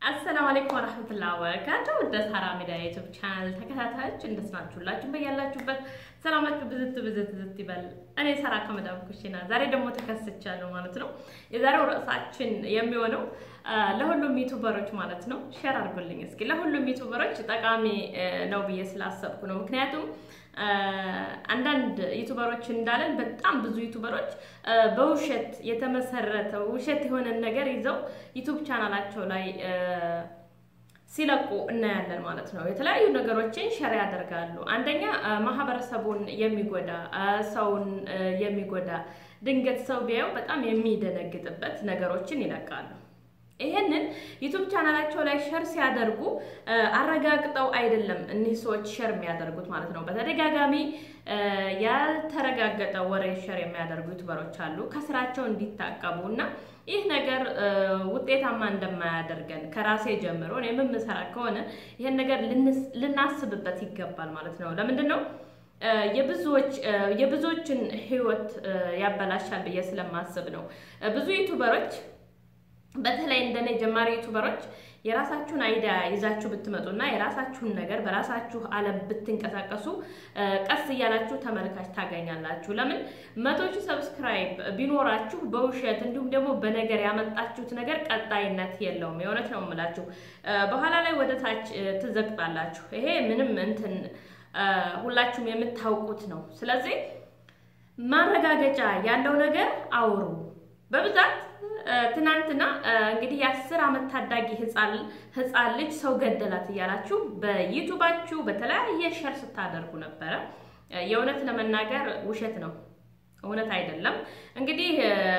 السلام عليكم ورحمة الله وبركاته. ودس حرامي دا يوتيوب channel ተከታታዮች እንደስናችሁላችሁ በያላችሁበት ሰላማችሁ ብዝት ይበል። እኔ ሰራ ከመዳም ኩሽና ዛሬ ደግሞ ተከስቻለሁ ማለት ነው። የዛሬው ርዕሳችን የሚሆነው ለሁሉም ዩቲዩበሮች ማለት ነው ሼር አድርጉልኝ እስኪ ለሁሉም ዩቲዩበሮች ጠቃሚ ነው ብዬ ስላሰብኩ ነው። ምክንያቱም አንዳንድ ዩቲዩበሮች እንዳለን በጣም ብዙ ዩቲዩበሮች በውሸት የተመሰረተ ውሸት የሆነ ነገር ይዘው ዩቲዩብ ቻናላቸው ላይ ሲለቁ እናያለን ማለት ነው። የተለያዩ ነገሮችን ሼር ያደርጋሉ። አንደኛ ማህበረሰቡን የሚጎዳ ሰውን የሚጎዳ ድንገት ሰው ቢያዩ በጣም የሚደነግጥበት ነገሮችን ይለቃሉ። ይሄንን ዩቲዩብ ቻናላቸው ላይ ሼር ሲያደርጉ አረጋግጠው አይደለም እነዚህ ሰዎች ሼር የሚያደርጉት ማለት ነው። በተደጋጋሚ ያልተረጋገጠ ወሬ ሼር የሚያደርጉ ዩቲዩበሮች አሉ ከስራቸው እንዲታቀቡና ይህ ነገር ውጤታማ እንደማያደርገን ከራሴ ጀምሮ እኔ የምሰራ ከሆነ ይሄን ነገር ልናስብበት ይገባል ማለት ነው። ለምንድነው የብዙዎችን ህይወት ያበላሻል ብዬ ስለማስብ ነው። ብዙ ዩቲዩበሮች በተለይ እንደኔ ጀማሪ ዩቲዩበሮች የራሳችሁን አይዲያ ይዛችሁ ብትመጡና የራሳችሁን ነገር በራሳችሁ ዓለም ብትንቀሳቀሱ ቀስ እያላችሁ ተመልካች ታገኛላችሁ። ለምን 100,000 ሰብስክራይብ ቢኖራችሁ በውሸት እንዲሁም ደግሞ በነገር ያመጣችሁት ነገር ቀጣይነት የለውም። የሆነት ነው የምላችሁ። በኋላ ላይ ወደ ታች ትዘቅጣላችሁ። ይሄ ምንም እንትን ሁላችሁም የምታውቁት ነው። ስለዚህ ማረጋገጫ ያለው ነገር አውሩ። በብዛት ትናንትና እንግዲህ የ10 ዓመት ታዳጊ ህፃን ልጅ ሰው ገደላት እያላችሁ በዩቲዩባችሁ በተለያየ ሼር ስታደርጉ ነበር። የእውነት ለመናገር ውሸት ነው፣ እውነት አይደለም። እንግዲህ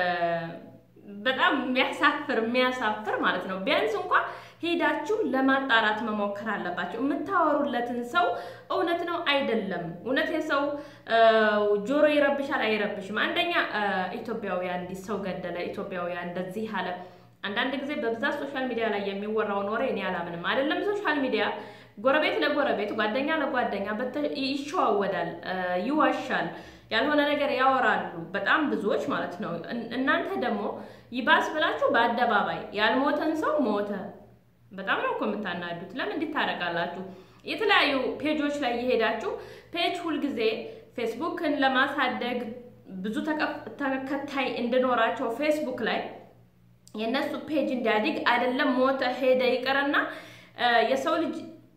በጣም የሚያሳፍር ማለት ነው። ቢያንስ እንኳን ሄዳችሁ ለማጣራት መሞከር አለባችሁ። የምታወሩለትን ሰው እውነት ነው አይደለም፣ እውነት የሰው ጆሮ ይረብሻል አይረብሽም። አንደኛ ኢትዮጵያውያን እንዲህ ሰው ገደለ፣ ኢትዮጵያውያን እንደዚህ አለ። አንዳንድ ጊዜ በብዛት ሶሻል ሚዲያ ላይ የሚወራውን ወሬ እኔ አላምንም። አይደለም ሶሻል ሚዲያ ጎረቤት ለጎረቤት ጓደኛ ለጓደኛ ይሸዋወዳል፣ ይዋሻል፣ ያልሆነ ነገር ያወራሉ በጣም ብዙዎች ማለት ነው። እናንተ ደግሞ ይባስ ብላችሁ በአደባባይ ያልሞተን ሰው ሞተ። በጣም ነው የምታናዱት። ለምን እንድታረጋላችሁ? የተለያዩ ፔጆች ላይ እየሄዳችሁ ፔጅ ሁሉ ጊዜ ፌስቡክን ለማሳደግ ብዙ ተከታይ እንድኖራቸው ፌስቡክ ላይ የነሱ ፔጅ እንዲያድግ አይደለም ሞተ ሄደ ይቀርና የሰው ልጅ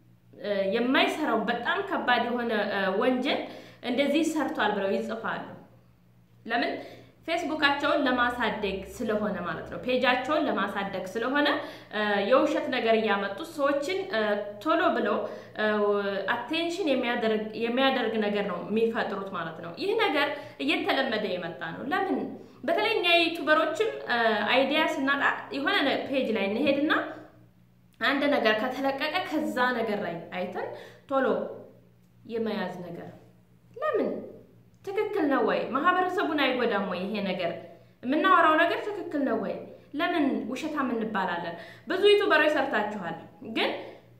የማይሰራው በጣም ከባድ የሆነ ወንጀል እንደዚህ ሰርቷል ብለው ይጽፋሉ። ለምን? ፌስቡካቸውን ለማሳደግ ስለሆነ ማለት ነው። ፔጃቸውን ለማሳደግ ስለሆነ የውሸት ነገር እያመጡ ሰዎችን ቶሎ ብለው አቴንሽን የሚያደርግ ነገር ነው የሚፈጥሩት ማለት ነው። ይህ ነገር እየተለመደ የመጣ ነው። ለምን? በተለይ እኛ ዩቲዩበሮችም አይዲያ ስናጣ የሆነ ፔጅ ላይ እንሄድና አንድ ነገር ከተለቀቀ ከዛ ነገር ላይ አይተን ቶሎ የመያዝ ነገር ለምን? ትክክል ነው ወይ? ማህበረሰቡን አይጎዳም ወይ? ይሄ ነገር የምናወራው ነገር ትክክል ነው ወይ? ለምን ውሸታም እንባላለን? ብዙ ዩቲዩበሮች ሰርታችኋል፣ ግን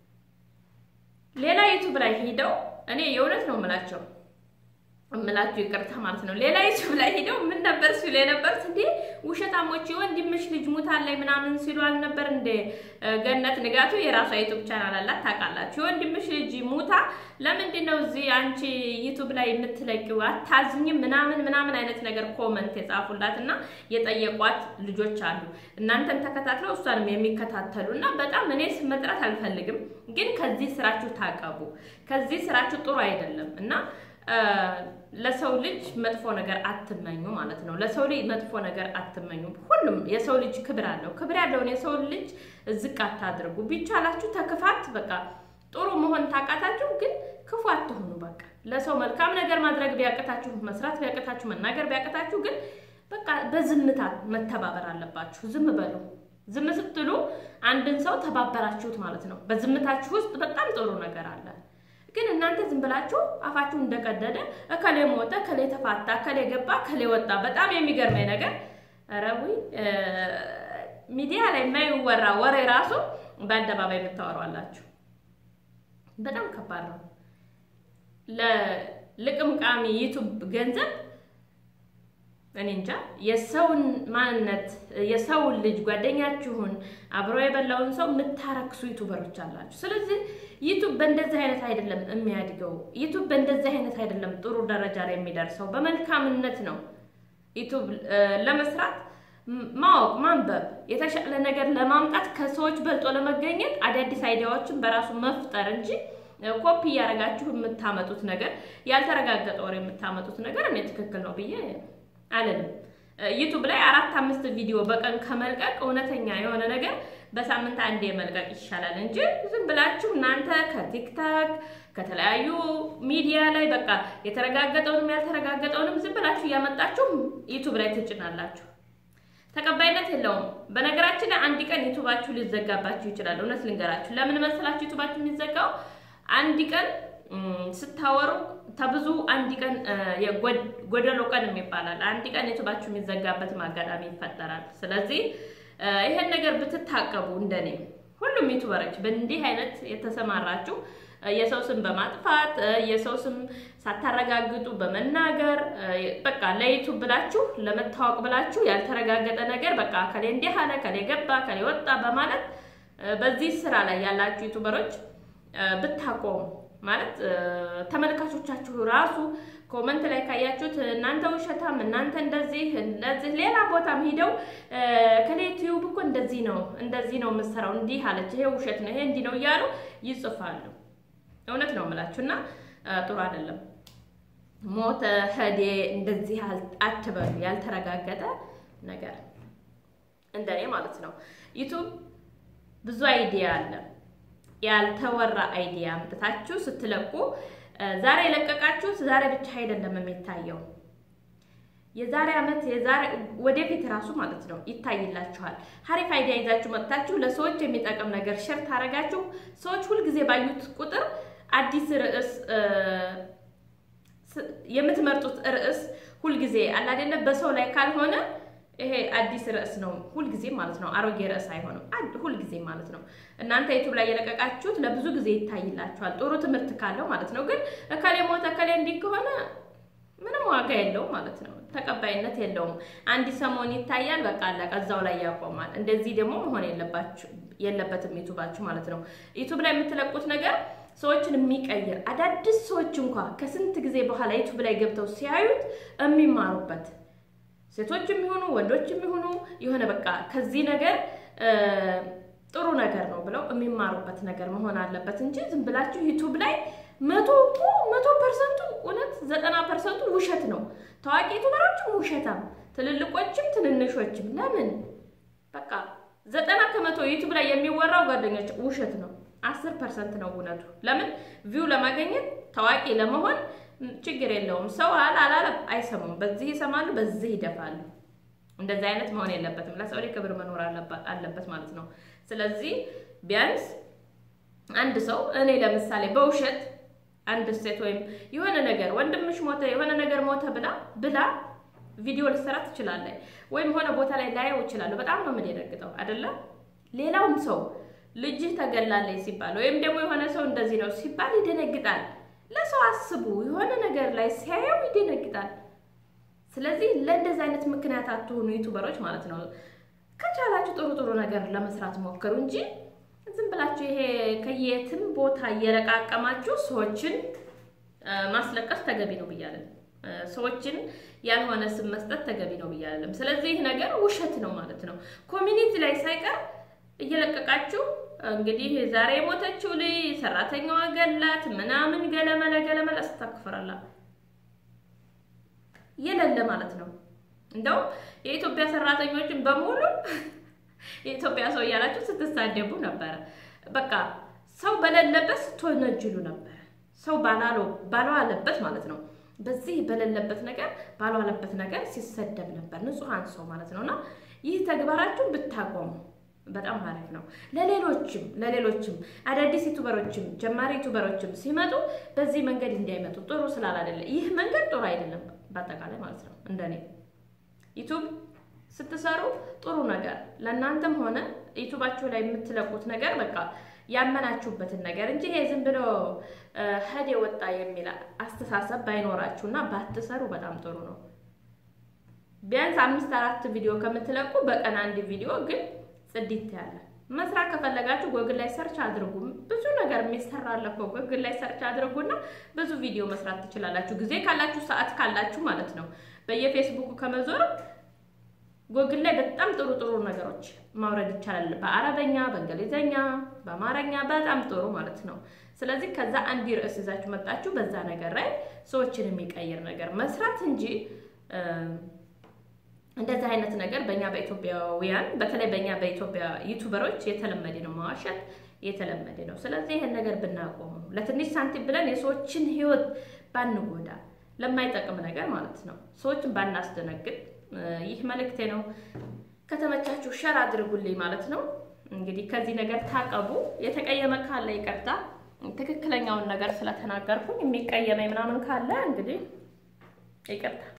ሌላ ዩቲዩብ ላይ ሄደው እኔ የእውነት ነው የምላችሁ ይቅርታ ማለት ነው። ሌላ ዩቲዩብ ላይ ሄደው ምን ነበር ሲሉ የነበሩት እንዴ ውሸታሞች ወንድምሽ ልጅ ሙታል ላይ ምናምን ሲሉ አልነበር እንደ ገነት ንጋቱ የራሷ ዩቲዩብ ቻናል አላት ታውቃላችሁ። ወንድምሽ ልጅ ሙታ ለምንድን ነው እዚህ አንቺ ዩቲዩብ ላይ የምትለቂው አታዝኝም ምናምን አይነት ነገር ኮመንት የጻፉላትና የጠየቋት ልጆች አሉ። እናንተን ተከታትለው እሷንም የሚከታተሉና በጣም እኔ መጥራት አልፈልግም፣ ግን ከዚህ ስራችሁ ታቀቡ። ከዚህ ስራችሁ ጥሩ አይደለም እና ለሰው ልጅ መጥፎ ነገር አትመኙ ማለት ነው። ለሰው ልጅ መጥፎ ነገር አትመኙ። ሁሉም የሰው ልጅ ክብር አለው። ክብር ያለውን የሰው ልጅ ዝቅ አታድርጉ። ቢቻላችሁ ተክፋት በቃ ጥሩ መሆን ታቃታችሁ፣ ግን ክፉ አትሆኑ። በቃ ለሰው መልካም ነገር ማድረግ ቢያቀታችሁ፣ መስራት ቢያቀታችሁ፣ መናገር ቢያቀታችሁ፣ ግን በቃ በዝምታ መተባበር አለባችሁ። ዝም በሉ። ዝም ስትሉ አንድን ሰው ተባበራችሁት ማለት ነው። በዝምታችሁ ውስጥ በጣም ጥሩ ነገር አለ። ግን እናንተ ዝም ብላችሁ አፋችሁ እንደቀደደ እከሌ ሞተ፣ እከሌ ተፋታ፣ እከሌ ገባ፣ እከሌ ወጣ። በጣም የሚገርመኝ ነገር አረዊ ሚዲያ ላይ የማይወራ ወሬ ራሱ በአደባባይ የምታወራላችሁ። በጣም ከባድ ነው። ለልቅምቃሚ ዩቲዩብ ገንዘብ እኔ እንጃ የሰውን ማንነት የሰውን ልጅ ጓደኛችሁን አብሮ የበላውን ሰው የምታረክሱ ዩቲዩበሮች አላችሁ። ስለዚህ ዩቲዩብ በእንደዚህ አይነት አይደለም የሚያድገው። ዩቲዩብ በእንደዚህ አይነት አይደለም ጥሩ ደረጃ ላይ የሚደርሰው። በመልካምነት ነው ዩቲዩብ ለመስራት ማወቅ፣ ማንበብ፣ የተሻለ ነገር ለማምጣት ከሰዎች በልጦ ለመገኘት አዳዲስ አይዲያዎችን በራሱ መፍጠር እንጂ ኮፒ ያረጋችሁ የምታመጡት ነገር ያልተረጋገጠ ወሬ የምታመጡት ነገር እኔ ትክክል ነው ብዬ አለንም። ዩቲዩብ ላይ 4-5 ቪዲዮ በቀን ከመልቀቅ እውነተኛ የሆነ ነገር በሳምንት አንዴ መልቀቅ ይሻላል እንጂ ዝም ብላችሁ እናንተ ከቲክታክ ከተለያዩ ሚዲያ ላይ በቃ የተረጋገጠውንም ያልተረጋገጠውንም ዝም ብላችሁ ያመጣችሁ ዩቲዩብ ላይ ትጭናላችሁ። ተቀባይነት የለውም። በነገራችን ላይ አንድ ቀን ዩቲዩባችሁ ሊዘጋባችሁ ይችላል። እውነት ልንገራችሁ ለምን መሰላችሁ ዩቲዩባችሁ የሚዘጋው? አንድ ቀን ስታወሩ ተብዙ አንድ ቀን የጎደሎ ቀን የሚባላል አንድ ቀን ዩቲዩባችሁ የሚዘጋበት ማጋጣሚ ይፈጠራል። ስለዚህ ይሄን ነገር ብትታቀቡ እንደኔ ሁሉም ዩቲዩበሮች በእንዲህ አይነት የተሰማራችሁ የሰው ስም በማጥፋት የሰው ስም ሳታረጋግጡ በመናገር በቃ ለዩቲዩብ ብላችሁ ለመታወቅ ብላችሁ ያልተረጋገጠ ነገር በቃ ከሌ እንዲህ አለ ከሌ ገባ ከሌ ወጣ በማለት በዚህ ስራ ላይ ያላችሁ ዩቲዩበሮች ብታቆሙ ማለት ተመልካቾቻችሁ ራሱ ኮሜንት ላይ ካያችሁት እናንተ ውሸታም እናንተ እንደዚህ ሌላ ቦታም ሄደው ከሌ ዩቲዩብ እኮ እንደዚህ ነው መስራው እንዲህ አለች ይሄ ውሸት ነው ይሄ እንዲህ ነው እያሉ ይጽፋሉ። እውነት ነው የምላችሁና ጥሩ አይደለም። ሞተ ሄደ እንደዚህ አትበሉ ያልተረጋገጠ ነገር እንደኔ ማለት ነው። ዩቲዩብ ብዙ አይዲያ አለ። ያልተወራ አይዲያ አምጥታችሁ ስትለቁ ዛሬ ለቀቃችሁት ዛሬ ብቻ አይደለም የሚታየው። የዛሬ አመት የዛሬ ወደፊት ራሱ ማለት ነው ይታይላችኋል። ሀሪፍ አይዲያ ይዛችሁ መጥታችሁ ለሰዎች የሚጠቅም ነገር ሼር ታረጋችሁ ሰዎች ሁሉ ጊዜ ባዩት ቁጥር አዲስ ርዕስ የምትመርጡት ርዕስ ሁሉ ጊዜ አለ አይደለ በሰው ላይ ካልሆነ ይሄ አዲስ ርዕስ ነው ሁሉ ጊዜ ማለት ነው። አሮጌ ርዕስ አይሆንም ሁሉ ጊዜ ማለት ነው። እናንተ ዩቲዩብ ላይ የለቀቃችሁት ለብዙ ጊዜ ይታይላችኋል ጥሩ ትምህርት ካለው ማለት ነው። ግን እከሌ ሞተ እከሌ እንዲህ ከሆነ ምንም ዋጋ የለውም ማለት ነው። ተቀባይነት የለውም። አንድ ሰሞን ይታያል በቃ አለቀ እዛው ላይ ያቆማል። እንደዚህ ደግሞ መሆን የለበትም ዩቲዩባችሁ ማለት ነው። ዩቲዩብ ላይ የምትለቁት ነገር ሰዎችን የሚቀይር አዳዲስ ሰዎች እንኳን ከስንት ጊዜ በኋላ ዩቲዩብ ላይ ገብተው ሲያዩት የሚማሩበት ሴቶችም ይሁኑ ወንዶችም ይሁኑ የሆነ በቃ ከዚህ ነገር ጥሩ ነገር ነው ብለው የሚማሩበት ነገር መሆን አለበት እንጂ ዝም ብላችሁ ዩቲዩብ ላይ 100% እውነት 90% ውሸት ነው። ታዋቂ ዩቲዩበሮችም ውሸታም ትልልቆችም ትንንሾችም ለምን በቃ 90% ዩቲዩብ ላይ የሚወራው ጓደኞች ውሸት ነው። 10% ነው እውነቱ። ለምን ቪው ለማግኘት ታዋቂ ለመሆን ችግር የለውም። ሰው አላለ አይሰሙም። በዚህ ይሰማሉ በዚህ ይደፋሉ። እንደዚህ አይነት መሆን የለበትም። ለሰው ላይ ክብር መኖር አለበት ማለት ነው። ስለዚህ ቢያንስ አንድ ሰው እኔ ለምሳሌ በውሸት አንድ ሴት ወይም የሆነ ነገር ወንድምሽ ሞተ የሆነ ነገር ሞተ ብላ ቪዲዮ ልሰራ ትችላለች ወይም ሆነ ቦታ ላይ ላየው ይችላል። በጣም ነው የምደነግጠው አይደለ? ሌላውም ሰው ልጅህ ተገላለች ሲባል ወይም ደግሞ የሆነ ሰው እንደዚህ ነው ሲባል ይደነግጣል። ለሰው አስቡ የሆነ ነገር ላይ ሲያየው ይደነግጣል። ስለዚህ ለእንደዚህ አይነት ምክንያት አትሆኑ ዩቲዩበሮች ማለት ነው። ከቻላችሁ ጥሩ ነገር ለመስራት ሞክሩ እንጂ ዝም ብላችሁ ይሄ ከየትም ቦታ እየለቃቀማችሁ ሰዎችን ማስለቀስ ተገቢ ነው ብያለሁ። ሰዎችን ያልሆነ ስም መስጠት ተገቢ ነው ብያለሁ። ስለዚህ ነገር ውሸት ነው ማለት ነው። ኮሚኒቲ ላይ ሳይቀር እየለቀቃችሁ እንግዲህ ዛሬ ሞተችው ልጅ ሰራተኛዋ ገላት ምናምን ገለመለ አስተክፈራላ የለለ ማለት ነው። እንደው የኢትዮጵያ ሰራተኞችን በሙሉ የኢትዮጵያ ሰው ያላችሁ ስትሳደቡ ነበር። በቃ ሰው በለለበት ተወነጅሉ ነበር። ሰው ባለዋለበት ማለት ነው። በዚህ በለለበት ነገር ባለዋለበት ነገር ሲሰደብ ነበር ንጹሃን ሰው ማለት ነውና ይህ ተግባራችሁ ብታቆሙ በጣም አሪፍ ነው። ለሌሎችም አዳዲስ ዩቲዩበሮችም ጀማሪ ዩቲዩበሮችም ሲመጡ በዚህ መንገድ እንዲያመጡ ጥሩ ስላላደለ ይህ መንገድ ጥሩ አይደለም በአጠቃላይ ማለት ነው። እንደኔ ዩቲዩብ ስትሰሩ ጥሩ ነገር ለእናንተም ሆነ ዩቲዩባችሁ ላይ የምትለቁት ነገር በቃ ያመናችሁበትን ነገር እንጂ ይሄ ዝም ብሎ ሄደ ወጣ የሚል አስተሳሰብ ባይኖራችሁና ባትሰሩ በጣም ጥሩ ነው። ቢያንስ 5-4 ቪዲዮ ከምትለቁ በቀን አንድ ቪዲዮ ግን ጽድት ያለ መስራት ከፈለጋችሁ ጎግል ላይ ሰርች አድርጉ። ብዙ ነገር የሚሰራል እኮ ጎግል ላይ ሰርች አድርጉና ብዙ ቪዲዮ መስራት ትችላላችሁ። ጊዜ ካላችሁ ሰዓት ካላችሁ ማለት ነው። በየፌስቡኩ ከመዞር ጎግል ላይ በጣም ጥሩ ነገሮች ማውረድ ይቻላል። በአረበኛ፣ በእንግሊዘኛ፣ በአማርኛ በጣም ጥሩ ማለት ነው። ስለዚህ ከዛ አንድ ርዕስ ይዛችሁ መጣችሁ በዛ ነገር ላይ ሰዎችን የሚቀይር ነገር መስራት እንጂ እንደዛ አይነት ነገር በእኛ በኢትዮጵያውያን በተለይ በእኛ በኢትዮጵያ ዩቲዩበሮች የተለመደ ነው። ማዋሸት የተለመደ ነው። ስለዚህ ይሄን ነገር ብናቆም ለትንሽ ሳንቲም ብለን የሰዎችን ህይወት ባንጎዳ ለማይጠቅም ነገር ማለት ነው ሰዎችን ባናስደነግጥ ይህ መልእክቴ ነው። ከተመቻችሁ ሼር አድርጉልኝ ማለት ነው። እንግዲህ ከዚህ ነገር ታቀቡ። የተቀየመ ካለ ይቅርታ፣ ትክክለኛውን ነገር ስለተናገርኩኝ የሚቀየመኝ ምናምን ካለ እንግዲህ ይቅርታ።